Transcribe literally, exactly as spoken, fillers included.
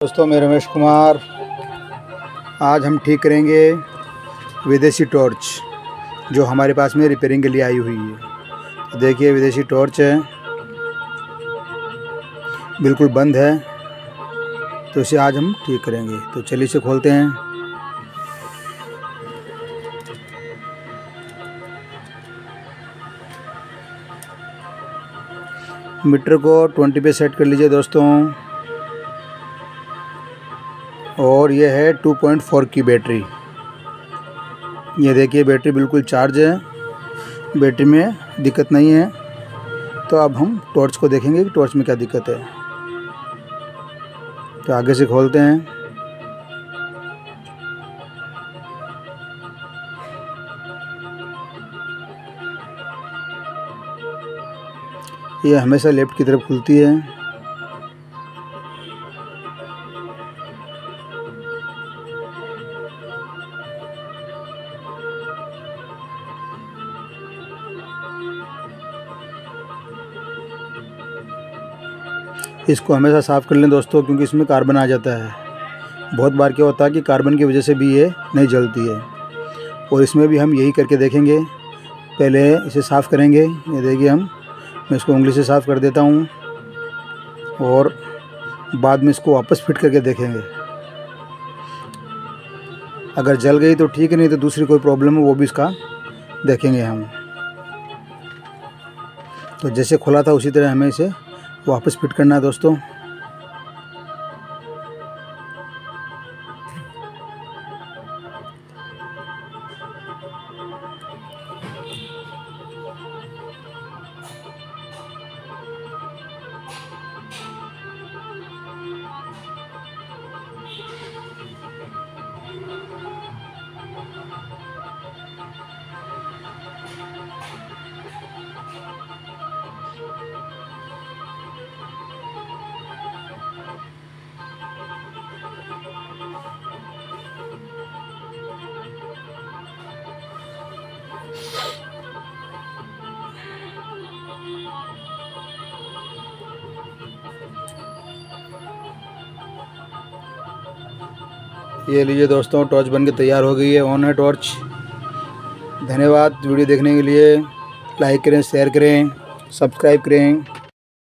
दोस्तों, मैं रमेश कुमार। आज हम ठीक करेंगे विदेशी टॉर्च जो हमारे पास में रिपेयरिंग के लिए आई हुई है। तो देखिए, विदेशी टॉर्च है, बिल्कुल बंद है, तो इसे आज हम ठीक करेंगे। तो चलिए इसे खोलते हैं। मीटर को बीस पे सेट कर लीजिए दोस्तों। और ये है टू पॉइंट फोर की बैटरी। ये देखिए, बैटरी बिल्कुल चार्ज है, बैटरी में दिक्कत नहीं है। तो अब हम टॉर्च को देखेंगे कि टॉर्च में क्या दिक्कत है। तो आगे से खोलते हैं। ये हमेशा लेफ्ट की तरफ खुलती है। इसको हमेशा साफ़ कर लें दोस्तों, क्योंकि इसमें कार्बन आ जाता है। बहुत बार क्या होता है कि कार्बन की वजह से भी ये नहीं जलती है। और इसमें भी हम यही करके देखेंगे। पहले इसे साफ़ करेंगे। ये देखिए, हम मैं इसको उंगली से साफ़ कर देता हूँ और बाद में इसको वापस फिट करके देखेंगे। अगर जल गई तो ठीक है, नहीं तो दूसरी कोई प्रॉब्लम है वो भी इसका देखेंगे हम। तो जैसे खुला था उसी तरह हमें इसे वापस फिट करना है दोस्तों। ये लीजिए दोस्तों, टॉर्च बन के तैयार हो गई है। ऑन है टॉर्च। धन्यवाद वीडियो देखने के लिए। लाइक करें, शेयर करें, सब्सक्राइब करें।